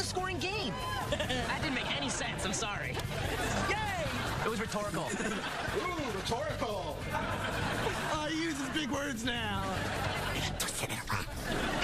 low-scoring game. That didn't make any sense. I'm sorry. Yay! It was rhetorical. Ooh, rhetorical. He uses big words now.